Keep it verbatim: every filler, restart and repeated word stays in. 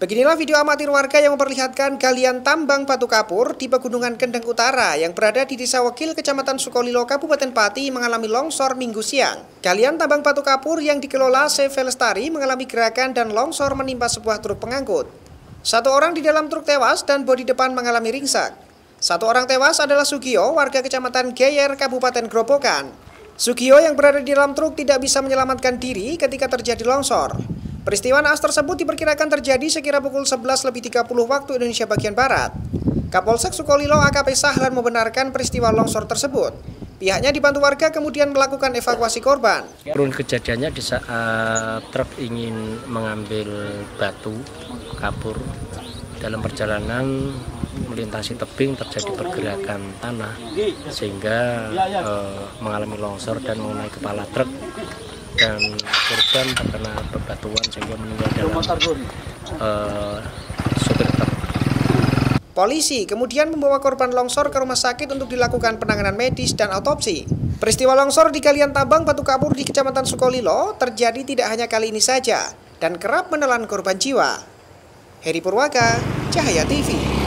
Beginilah video amatir warga yang memperlihatkan galian tambang batu kapur di Pegunungan Kendeng Utara yang berada di Desa Wekil, Kecamatan Sukolilo, Kabupaten Pati mengalami longsor minggu siang. Galian tambang batu kapur yang dikelola C V Lestari mengalami gerakan dan longsor menimpa sebuah truk pengangkut. Satu orang di dalam truk tewas dan bodi depan mengalami ringsek. Satu orang tewas adalah Sugio, warga Kecamatan Geyer, Kabupaten Grobogan. Sugio yang berada di dalam truk tidak bisa menyelamatkan diri ketika terjadi longsor. Peristiwa naas tersebut diperkirakan terjadi sekira pukul sebelas lebih tiga puluh waktu Indonesia bagian Barat. Kapolsek Sukolilo A K P Sahlan membenarkan peristiwa longsor tersebut. Pihaknya dibantu warga kemudian melakukan evakuasi korban. Turun kejadiannya di saat truk ingin mengambil batu kapur. Dalam perjalanan melintasi tebing terjadi pergerakan tanah sehingga eh, mengalami longsor dan mengenai kepala truk. Dan korban terkena bebatuan sehingga meninggal dalam uh, supir truk. Polisi kemudian membawa korban longsor ke rumah sakit untuk dilakukan penanganan medis dan autopsi. Peristiwa longsor di galian tambang batu kapur di Kecamatan Sukolilo terjadi tidak hanya kali ini saja dan kerap menelan korban jiwa. Heri Purwaka, Cahaya T V.